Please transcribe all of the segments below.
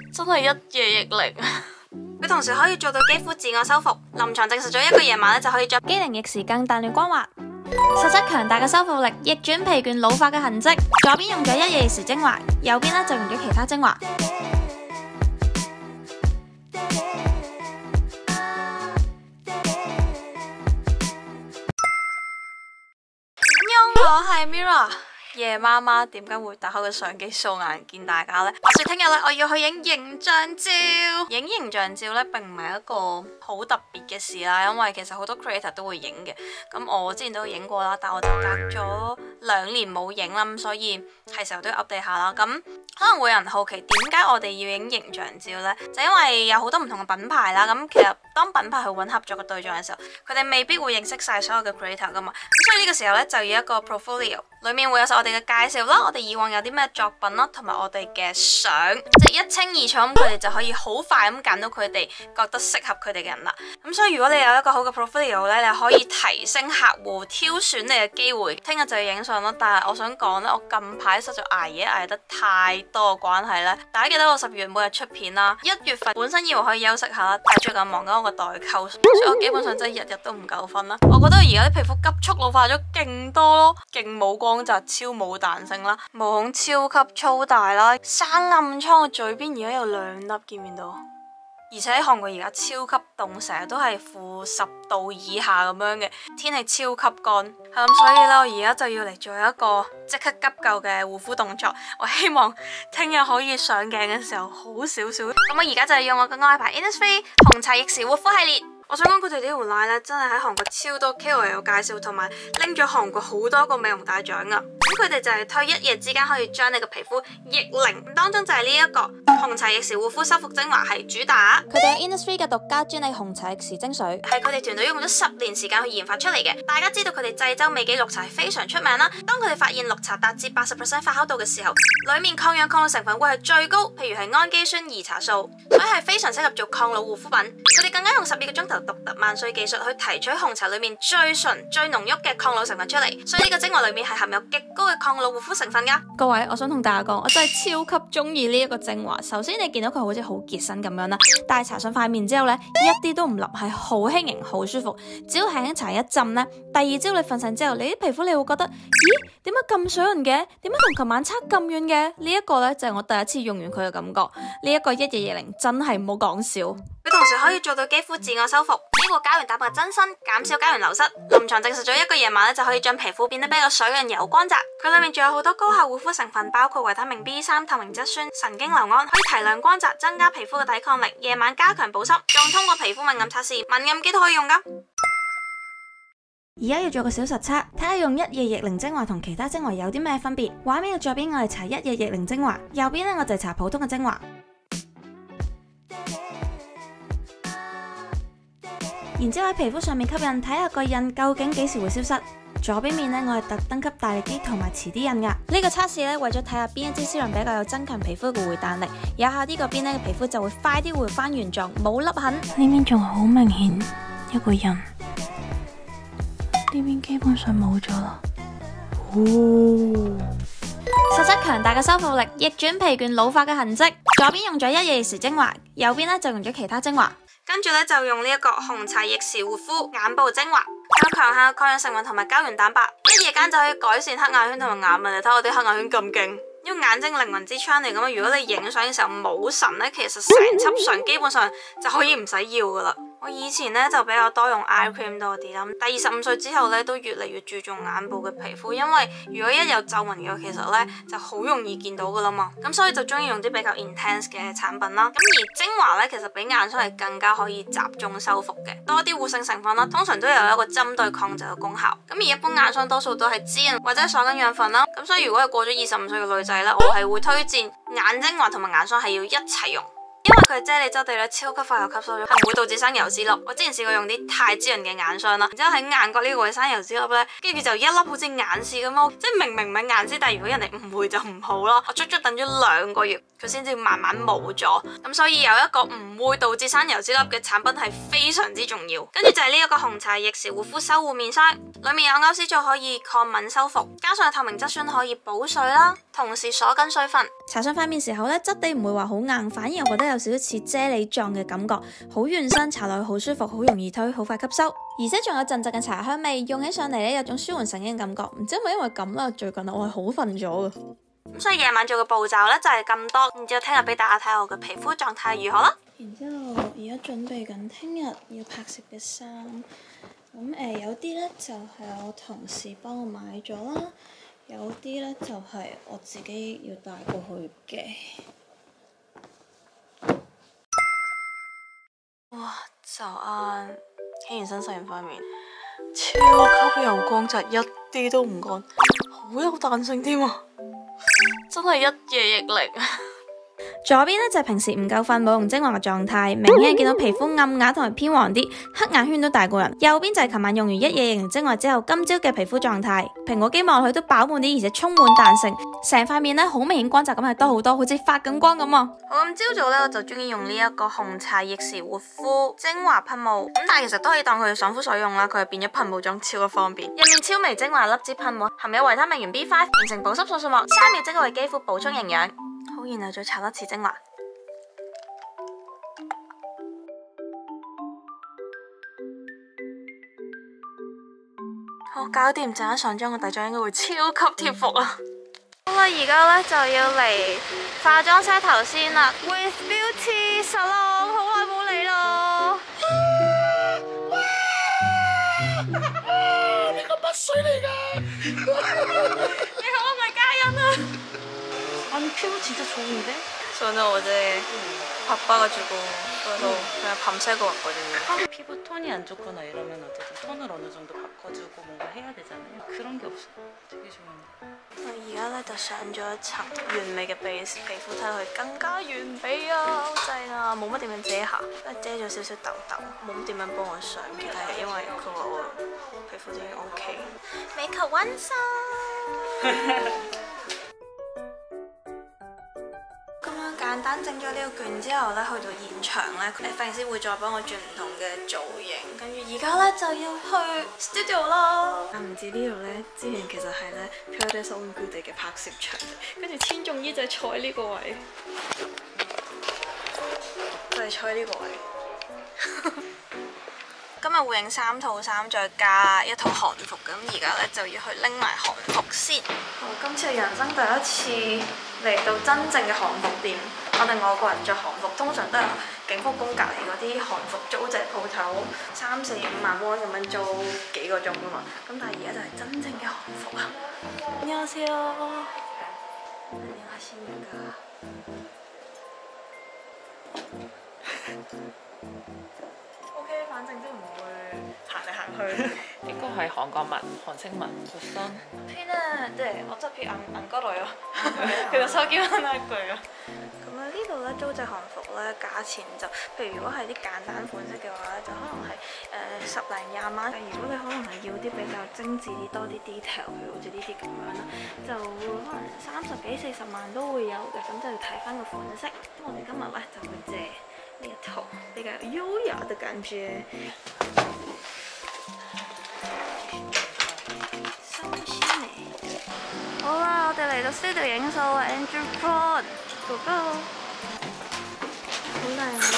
真係一夜逆齡。 佢同時可以做到肌膚自我修復，臨床證實咗一個夜晚咧就可以將機靈逆時更彈嫩光滑，實質強大嘅修復力，逆轉疲倦老化嘅痕跡。左邊用咗一夜時精華，右邊咧就用咗其他精華。 我係 Mirror。夜媽媽點解會打開個相機掃眼見大家呢？話說聽日咧我要去影形象照，影形象照咧並唔係一個好特別嘅事啦，因為其實好多 creator 都會影嘅。咁我之前都影過啦，但我就隔咗2年冇影啦，咁所以係時候都要 update 下啦。咁可能會有人好奇點解我哋要影形象照呢？就因為有好多唔同嘅品牌啦。咁其實當品牌去揾合作嘅對象嘅時候，佢哋未必會認識晒所有嘅 creator 噶嘛。咁所以呢個時候咧就要一個 portfolio， 裏面會有晒我哋嘅介紹啦，我哋以往有啲咩作品啦，同埋我哋嘅相，即係一清二楚，咁佢哋就可以好快咁揀到佢哋覺得適合佢哋嘅人啦。咁所以如果你有一個好嘅 portfolio 咧，你可以提升客戶挑選你嘅機會。聽日就要影相啦，但係我想講咧，我近排實在捱夜捱得太多嘅關係咧。大家記得我10月每日出片啦，1月份本身以為可以休息下啦，但係最近忙緊我個代購，所以我基本上真係日日都唔夠瞓啦。我覺得而家啲皮膚急速老化咗勁多咯，勁冇光澤，超冇彈性啦，毛孔超級粗大啦，生暗瘡嘅嘴邊而家有2粒，見唔見到？而且喺韓國而家超級凍，成日都係-10度以下咁樣嘅天氣，超級乾。係咁，所以咧我而家就要嚟做一個即刻急救嘅護膚動作。我希望聽日可以上鏡嘅時候好少少。咁我而家就係用我嘅愛牌 Innisfree 紅茶逆時護膚系列。我想講佢哋呢條 line 咧，真係喺韓國超多 KOL 有介紹，同埋拎咗韓國好多個美容大獎噶。咁佢哋就係推一夜之間可以將你嘅皮膚逆齡，當中就係呢一個紅茶逆時護膚修復精華係主打。 佢哋有 Innisfree 嘅獨家專利紅茶逆時精水， 係佢哋團隊用咗10年時間去研發出嚟嘅。大家知道佢哋濟州美肌綠茶係非常出名啦。當佢哋發現綠茶達至80% 發酵度嘅時候，裏面抗氧抗老成分會係最高，譬如係氨基酸、兒茶素，所以係非常適合做抗老護膚品。佢哋更加用12個鐘頭獨特萬歲技術去提取紅茶裏面最純、最濃郁嘅抗老成分出嚟，所以呢個精華裏面係含有極高嘅抗老護膚成分噶。 各位，我想同大家講，我真係超級中意呢一個精華。首先你見到佢好似好結身咁樣啦，但係搽上塊面之後呢，一啲都唔腍，係好輕盈、好舒服。只要輕輕搽一浸呢，第二朝你瞓醒之後，你啲皮膚你會覺得，咦，點解咁水潤嘅？點解同琴晚差咁遠嘅？呢一個呢，就係我第一次用完佢嘅感覺。呢一個一夜逆齡真係唔好講笑。 佢同時可以做到肌膚自我修復，呢個膠原蛋白增生，減少膠原流失。臨床證實咗一個夜晚咧就可以將皮膚變得比較水潤有光澤。佢裏面仲有好多高效護膚成分，包括維他命 B3、透明質酸、神經酰胺，可以提亮光澤，增加皮膚嘅抵抗力。夜晚加強保濕，仲通過皮膚敏感測試，敏感肌都可以用噶。 而家要做個小實測，睇下用一夜逆齡精華同其他精華有啲咩分別。畫面嘅左邊我係搽一夜逆齡精華，右邊咧我就係搽普通嘅精華。然之後喺皮膚上面吸印，睇下個印究竟幾時會消失。左邊面呢，我係特登吸大力啲同埋遲啲印噶。呢個測試呢，為咗睇下邊一支絲量比較有增強皮膚嘅回彈力，有效啲嗰邊呢個皮膚就會快啲回翻原狀，冇凹痕。呢邊仲好明顯一個印，呢邊基本上冇咗啦。實質強大嘅修復力，逆轉疲倦老化嘅痕跡。左邊用咗一夜逆時精華，右邊呢就用咗其他精華。 跟住咧就用呢一個紅茶逆時護膚眼部精華，有強效抗氧成分同埋膠原蛋白，一夜間就可以改善黑眼圈同埋眼紋。你睇我啲黑眼圈咁勁，因為眼睛靈魂之窗嚟噶嘛。如果你影相嘅時候冇神咧，其實成輯相基本上就可以唔使要噶啦。我以前咧就比較多用 eye cream 多啲啦，但25歲之後咧都越嚟越注重眼部嘅皮膚，因為如果一有皺紋嘅，其實咧就好容易見到噶啦嘛，咁所以就中意用啲比較 intense 嘅產品啦。咁而精華咧其實比眼霜係更加可以集中修復嘅，多啲活性成分啦，通常都有一個針對抗皺嘅功效。咁而一般眼霜多數都係滋潤或者鎖緊養分啦，咁所以如果係過咗25歲嘅女仔咧，我係會推薦眼精華同埋眼霜係要一齊用。 因為佢啫喱質地咧超級快又吸收咗，係唔會導致生油脂粒。我之前試過用啲太滋潤嘅眼霜啦，然之後喺眼角呢個位生油脂粒咧，跟住就一粒好似眼屎咁咯，即係明明唔係眼屎，但係如果人哋誤會就唔好咯。我足足等咗2個月，佢先至慢慢冇咗。咁所以有一個唔會導致生油脂粒嘅產品係非常之重要。跟住就係呢一個紅茶逆時護膚修護面霜，裏面有歐絲素可以抗敏修復，加上透明質酸可以補水啦，同時鎖緊水分。 搽上塊面時候咧，質地唔會話好硬，反而我覺得有少少似啫喱狀嘅感覺，好軟身，搽落去好舒服，好容易推，好快吸收，而且仲有陣陣嘅茶香味，用起上嚟咧有種舒緩神經嘅感覺。唔知係咪因為咁啦，最近我係好瞓咗嘅。 咁所以夜晚做嘅步驟咧就係咁多，然之後聽日俾大家睇下我嘅皮膚狀態如何啦。 然之後而家準備緊聽日要拍攝嘅衫，咁有啲咧就係我同事幫我買咗啦，有啲咧就係我自己要帶過去嘅。 哇！早安，起完身洗完塊面，超級油光澤，一啲都唔乾，好有彈性添啊！真係一夜逆齡。 左邊呢就係平時唔夠瞓冇用精華嘅狀態，明顯係見到皮膚暗啞同埋偏黃啲，黑眼圈都大過人。右邊就係琴晚用完一夜逆齡精華之後今朝嘅皮膚狀態，蘋果肌望落去都飽滿啲，而且充滿彈性，成塊面呢好明顯光澤感係多好多，好似發緊光咁啊！ 好，咁朝早呢，我就中意用呢一個紅茶逆時護膚精華噴霧，咁但係其實都可以當佢爽膚水用啦，佢係變咗噴霧裝，超級方便。入面超微精華粒子噴霧，含有維他命原 B5，形成保濕塑塑膜，3秒即可為肌膚補充營養。好，然後再搽多次精華。好，搞掂，陣間上妝嘅底妝應該會超級貼服啊！好啦，而家咧就要嚟化妝 set 頭先啦。With Beauty Salon 好耐冇嚟咯。 你個乜水嚟㗎？ 你好，我係嘉欣啊。 아니 피부 진짜 좋은데? 저는 어제 바빠가지고 그래서 그냥 밤새고 왔거든요. 피부 톤이 안 좋거나 이러면 어쨌든 톤을 어느 정도 바꿔주고 뭔가 해야 되잖아요. 그런 게 없어. 되게 좋은데. 我而家咧就上咗一層完美嘅 base， 皮膚睇落去更加完美啊，好正啊，冇乜點樣遮瑕，遮咗少少痘痘，冇乜點樣幫我上其他嘢，因為佢話我皮膚已經 OK。美球完成。簡單整咗呢個卷之後咧，去到現場咧，髮型師會再幫我轉唔同嘅造型，跟住而家咧就要去 studio 啦。唔知呢度咧，之前其實係咧 Paradise on Good 嘅拍攝場，跟住千頌伊就係坐喺呢個位，就係坐喺呢個位。今日會影3套衫，再加一套韓服，咁而家咧就要去拎埋韓服先。好，今次係人生第一次嚟到真正嘅韓服店。我哋外國人着韓服通常都係景福宮隔離嗰啲韓服租借鋪頭3、4、5萬蚊咁樣租幾個鐘噶嘛。咁但係而家就係真正嘅韓服啊！안녕하세요。안녕하십니까。OK， 反正都唔會行嚟行去。 應該係韓國文、韓星文出身。 P는 네 어차피 안 걸어요. 그래서 서기만 할 거예요. 咁咧呢度咧租借韓服咧價錢就，譬如如果係啲簡單款式嘅話咧，就可能係10零20蚊。如果你可能係要啲比較精緻啲、多啲 detail，譬如好似呢啲咁樣啦，就可能30幾40萬都會有嘅。咁就要睇翻個款式。咁我哋今日咧就會借呢一套比較優雅嘅感覺。好啦，我哋嚟到 studio 影數啊 ，Andrew Claude Go Go， 好靚啊！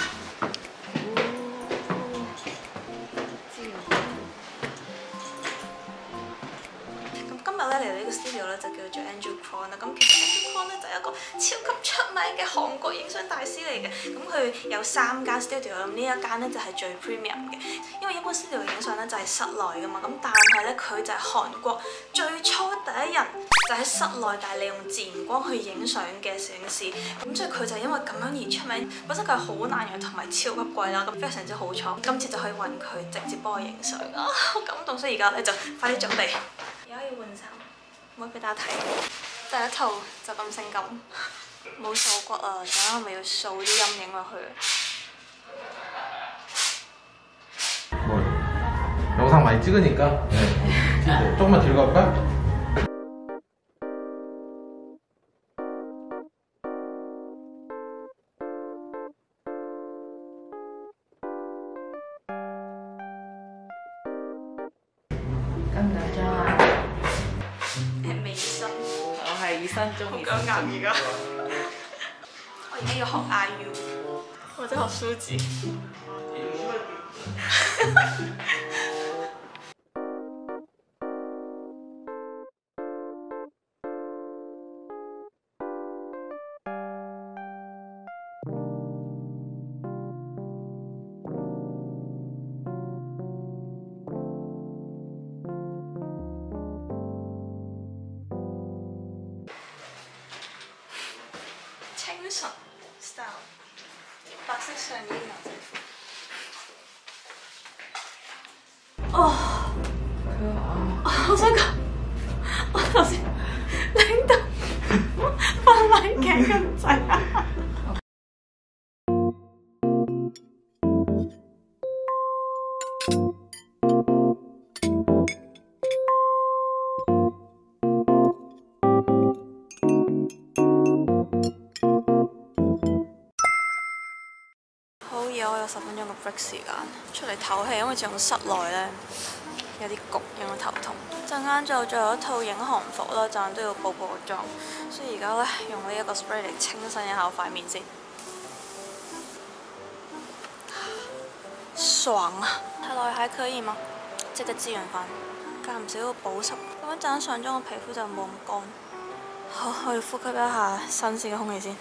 咁今日咧嚟到呢個 studio 咧就叫做 Andrew Claude 啦。咁其實 Andrew Claude 咧就係一個超級出名嘅韓國影相大師嚟嘅。咁佢有3間 studio， 咁呢一間咧就係最 premium 嘅。因為一般 studio 影相咧就係室內噶嘛，咁但係咧佢就係韓國最初第一人就喺室內，但係利用自然光去影相嘅攝影師，咁所以佢就因為咁樣而出名。本身佢係好難養同埋超級貴啦，咁非常之好彩，今次就可以揾佢直接幫我影相啊，好感動！所以而家咧就快啲準備，而家要換衫，唔可以俾大家睇，第一套就咁性感。 冇掃骨啊，陣間咪要掃啲陰影落去。 뭐 영상 많이 찍으니까 네. 조금만 뒤로 갈까? 美心， 我係2分鐘好僵硬而家。我而家要學 IU， 或者學舒子。清純 style， 白色上衣牛仔褲。哦，我想講，我頭先拎到瞓埋頸咁滯啊！好嘢，我有10分鐘嘅 break 時間，出嚟唞氣，因為始終室內咧有啲焗，影到頭痛。陣間就最後一套影韓服啦，陣間都要補個妝，所以而家咧用呢一個 spray 嚟清新一下我塊面先。爽啊！睇落去還可以嗎？即刻資源翻，間唔少要保濕，咁樣陣間上妝個皮膚就冇咁乾。好，我要呼吸一下新鮮嘅空氣先。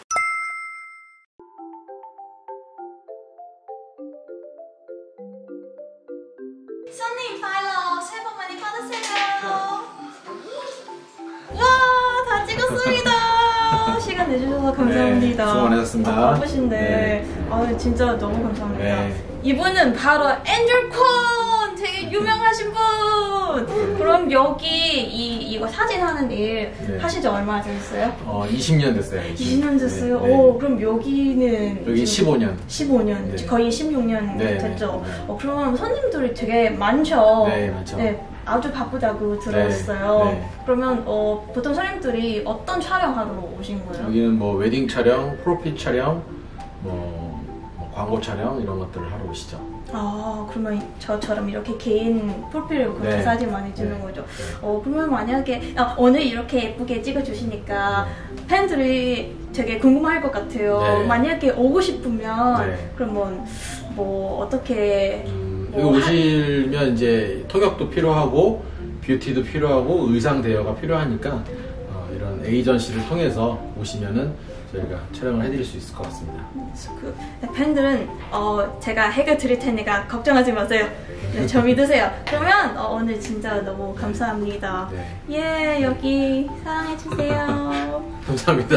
新年快樂，새해 복 많이 받으세요. 와, 다 찍었습니다. 시간 내주셔서 감사합니다. 네, 수고 많으셨습니다. 바쁘신데, 네. 아 진짜 너무 감사합니다. 네. 이분은 바로 엔젤 콘, 되게 유명하신 분. 그럼 여기 이거 사진 하는 일 네. 하신 지 얼마나 되셨어요? 20년 됐어요. 20년 됐어요. 네, 네. 오, 그럼 여기는 여기 15년. 15년, 네. 거의 16년 네, 됐죠. 네. 그러면 손님들이 되게 많죠. 네, 많죠. 네, 아주 바쁘다고 들었어요. 네, 네. 그러면 보통 손님들이 어떤 촬영하러 오신 거예요? 여기는 뭐 웨딩 촬영, 프로필 촬영, 뭐 광고 촬영 이런 것들을 하러 오시죠. 아, 그러면 저처럼 이렇게 개인 프로필 그렇게 네. 사진 많이 찍는 네. 거죠? 네. 그러면 만약에 오늘 이렇게 예쁘게 찍어주시니까 팬들이 되게 궁금할 것 같아요. 네. 만약에 오고 싶으면 네. 그러면 뭐 어떻게 여기 오시면 이제 통역도 필요하고 뷰티도 필요하고 의상 대여가 필요하니까 이런 에이전시를 통해서 오시면은 저희가 촬영을 해드릴 수 있을 것 같습니다. 팬들은 제가 해결 드릴 테니까 걱정하지 마세요. 네, 저 믿으세요. 그러면 오늘 진짜 너무 감사합니다. 네. 예, 여기 사랑해주세요. 감사합니다.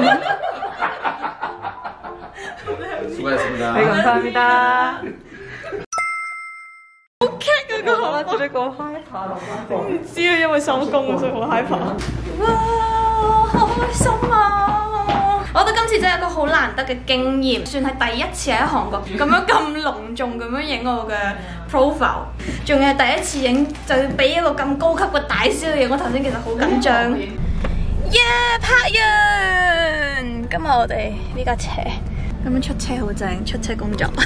수고하셨습니다. 네, 감사합니다. 오케이, 그거. 我覺得個害怕咯。 唔知啊，因為收工所以好害怕。哇，好開心啊！我覺得今次真係一個好難得嘅經驗，算係第一次喺韓國咁樣咁隆重咁樣影我嘅 profile， 仲係第一次影就要俾一個咁高級嘅大師去影，我頭先其實好緊張。耶，拍完！今日我哋呢架車咁樣出車好正，出車工作。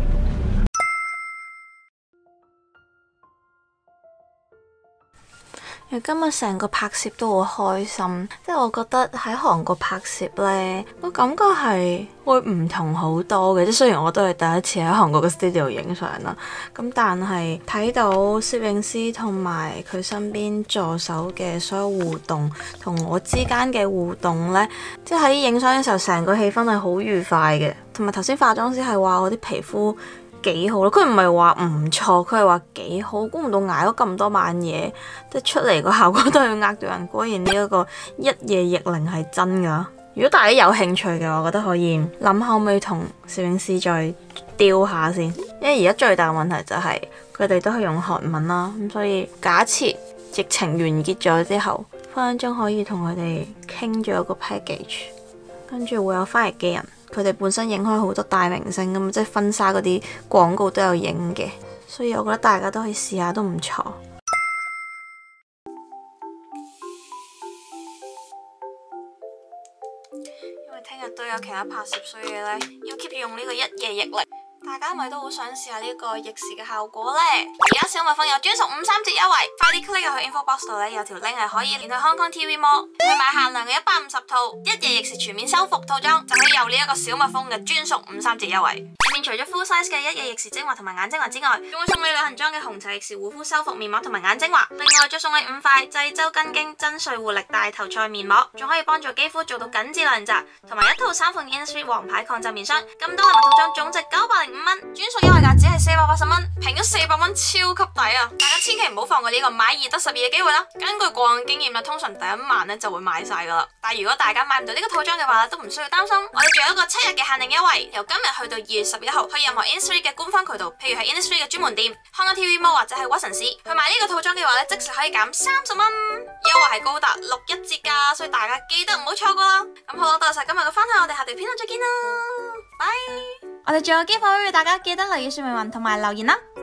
今日成個拍攝都好開心，即係我覺得喺韓國拍攝呢個感覺係會唔同好多嘅。即雖然我都係第一次喺韓國嘅 studio 影相啦，咁但係睇到攝影師同埋佢身邊助手嘅所有互動，同我之間嘅互動呢，即係喺影相嘅時候，成個氣氛係好愉快嘅。同埋頭先化妝師係話我啲皮膚幾好咯，佢唔係話唔錯，佢係話幾好。估唔到捱咗咁多晚嘢，即係出嚟個效果都係呃到人。果然呢一個一夜逆齡係真㗎。如果大家有興趣嘅話，我覺得可以諗下可唔可以同攝影師再調下先。因為而家最大嘅問題就係佢哋都係用韓文啦，咁所以假設疫情完結咗之後，分分鐘可以同佢哋傾咗一個 package。 跟住會有翻譯嘅人，佢哋本身影開好多大明星咁，即係婚紗嗰啲廣告都有影嘅，所以我覺得大家都可以試下，都唔錯。 因為聽日都有其他拍攝，所以咧要 keep 住用呢個一夜逆曆。大家咪都好想試下呢個逆時嘅效果呢？而家小蜜蜂有專屬53折優惠，快啲 click 入去 info box 度咧，有條 link 係可以連去 Hong Kong TV Mall 去買限量嘅150套一夜逆時全面修復套裝，就可以有呢一個小蜜蜂嘅專屬53折優惠。入面除咗 full size 嘅一夜逆時精華同埋眼精華之外，仲會送你旅行裝嘅紅茶逆時護膚修復面膜同埋眼精華，另外再送你5塊濟州根莖珍萃護力大頭菜面膜，仲可以幫助肌膚做到緊緻亮澤，同埋一套3款 Innisfree 王牌抗皺面霜。咁多禮物套裝總值905蚊，專屬優惠價只係480蚊，平咗400蚊，超級抵啊！大家千祈唔好放過呢個買2得12嘅機會啦！根據過往經驗啦，通常第一晚咧就會賣晒噶啦。但係如果大家買唔到呢個套裝嘅話，都唔需要擔心，我哋仲有一個7日嘅限定優惠，由今日去到2月11號，去任何 Innisfree 嘅官方渠道，譬如係 Innisfree 嘅專門店、Hong Kong TV Mall 或者係屈臣氏，去買呢個套裝嘅話咧，即時可以減30蚊，優惠係高達61折噶，所以大家記得唔好錯過啦！咁好啦，多謝今日嘅分享，我哋下條片度再見啦，拜！ 我哋仲有機會，大家記得留意說明文同埋留言啦。